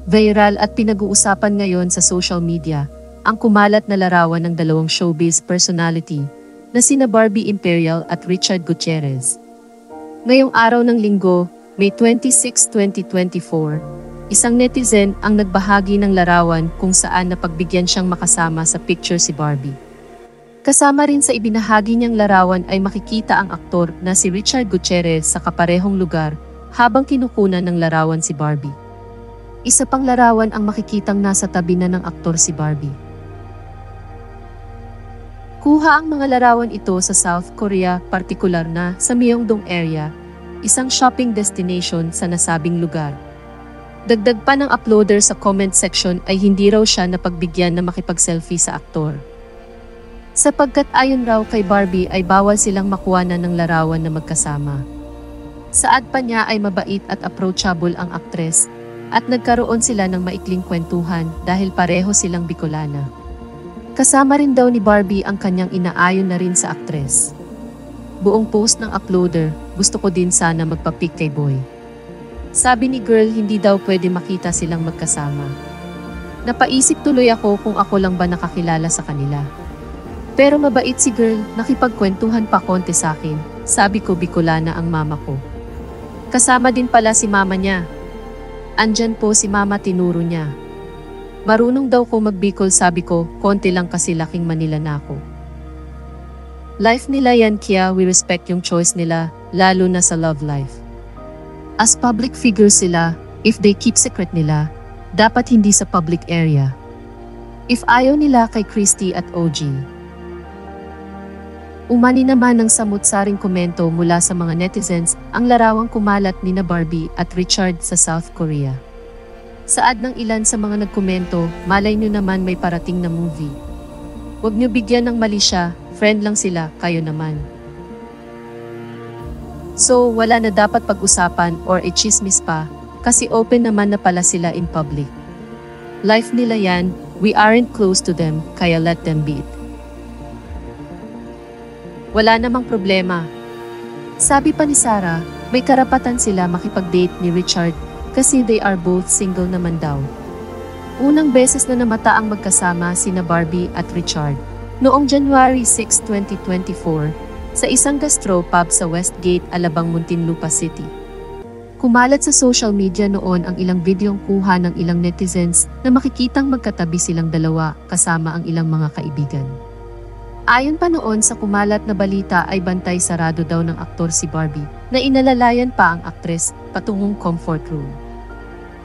Viral at pinag-uusapan ngayon sa social media ang kumalat na larawan ng dalawang showbiz personality na sina Barbie Imperial at Richard Gutierrez. Ngayong araw ng Linggo, May 26, 2024, isang netizen ang nagbahagi ng larawan kung saan napagbigyan siyang makasama sa picture si Barbie. Kasama rin sa ibinahagi niyang larawan ay makikita ang aktor na si Richard Gutierrez sa kaparehong lugar habang kinukunan ng larawan si Barbie. Isa pang larawan ang makikitang nasa tabi na ng aktor si Barbie. Kuha ang mga larawan ito sa South Korea, partikular na sa Myeongdong area, isang shopping destination sa nasabing lugar. Dagdag pa ng uploader sa comment section ay hindi raw siya napagbigyan na makipag-selfie sa aktor. Sapagkat ayon raw kay Barbie ay bawal silang makuhanan ng larawan na magkasama. Saad pa niya ay mabait at approachable ang aktres, at nagkaroon sila ng maikling kwentuhan dahil pareho silang Bicolana. Kasama rin daw ni Barbie ang kanyang inaayon na rin sa aktres. Buong post ng uploader, gusto ko din sana magpa-pic kay Boy. Sabi ni girl hindi daw pwede makita silang magkasama. Napaisip tuloy ako kung ako lang ba nakakilala sa kanila. Pero mabait si girl, nakipagkwentuhan pa konti sa akin, sabi ko Bicolana ang mama ko. Kasama din pala si mama niya. Andyan po si mama, tinuro niya. Marunong daw ko mag-Bicol, sabi ko, konti lang kasi laking Manila na ako. Life nila yan kaya we respect yung choice nila, lalo na sa love life. As public figures sila, if they keep secret nila, dapat hindi sa public area. If ayaw nila kay Christy at OG. Umani naman ng samut-saring komento mula sa mga netizens ang larawang kumalat nina Barbie at Richard sa South Korea. Saad ng ilan sa mga nagkomento, malay nyo naman may parating na movie. Huwag nyo bigyan ng mali siya, friend lang sila, kayo naman. So wala na dapat pag-usapan or i-chismis pa, kasi open naman na pala sila in public. Life nila yan, we aren't close to them, kaya let them be it. Wala namang problema. Sabi pa ni Sarah, may karapatan sila makipag-date ni Richard kasi they are both single naman daw. Unang beses na namata ang magkasama sina Barbie at Richard noong January 6, 2024 sa isang gastropub sa Westgate, Alabang, Muntinlupa City. Kumalat sa social media noon ang ilang videong kuha ng ilang netizens na makikitang magkatabi silang dalawa kasama ang ilang mga kaibigan. Ayon pa noon sa kumalat na balita ay bantay sarado daw ng aktor si Barbie na inalalayan pa ang aktres patungong comfort room.